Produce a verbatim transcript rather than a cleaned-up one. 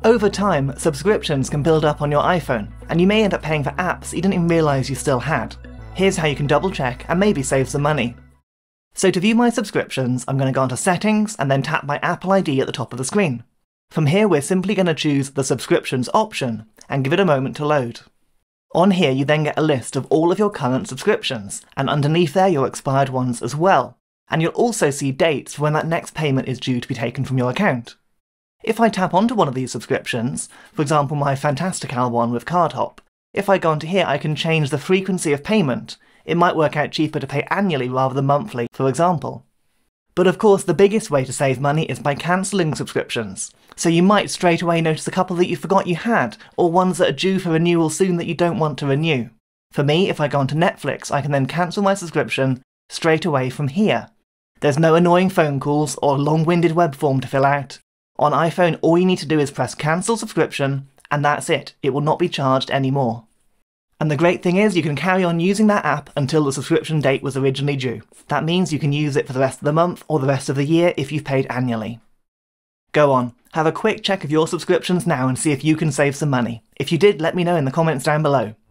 Over time, subscriptions can build up on your iPhone, and you may end up paying for apps you didn't even realise you still had. Here's how you can double check and maybe save some money. So to view my subscriptions, I'm going to go onto Settings and then tap my Apple I D at the top of the screen. From here, we're simply going to choose the Subscriptions option and give it a moment to load. On here, you then get a list of all of your current subscriptions, and underneath there, your expired ones as well. And you'll also see dates for when that next payment is due to be taken from your account. If I tap onto one of these subscriptions, for example my Fantastical one with CardHop, if I go onto here I can change the frequency of payment. It might work out cheaper to pay annually rather than monthly, for example. But of course the biggest way to save money is by cancelling subscriptions. So you might straight away notice a couple that you forgot you had, or ones that are due for renewal soon that you don't want to renew. For me, if I go onto Netflix, I can then cancel my subscription straight away from here. There's no annoying phone calls or long-winded web form to fill out. On iPhone, all you need to do is press cancel subscription, and that's it. It will not be charged anymore. And the great thing is you can carry on using that app until the subscription date was originally due. That means you can use it for the rest of the month or the rest of the year if you've paid annually. Go on, have a quick check of your subscriptions now and see if you can save some money. If you did, let me know in the comments down below.